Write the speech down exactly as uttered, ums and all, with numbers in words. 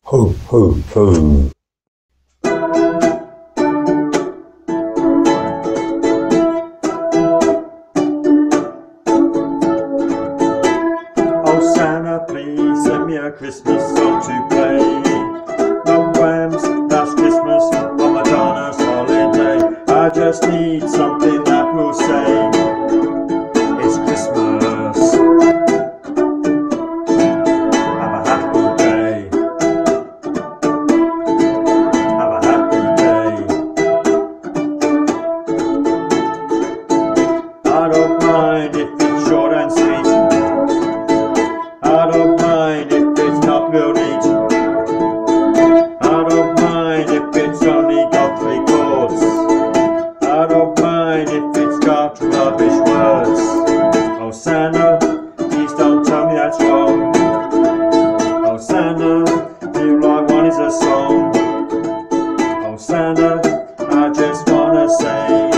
Ho, ho, ho. Oh Santa, please send me a Christmas song to play. No whams, last Christmas on Madonna's holiday. I just need something that will say it's Christmas. Have a happy day. Have a happy day. I don't mind if it's short and sweet. I don't mind if it's not real neat. I don't mind if it's only got three chords. I don't mind if it's got rubbish words. Oh Santa, please don't tell me that's wrong. Oh Santa, all I want is a song. Oh Santa, I just wanna say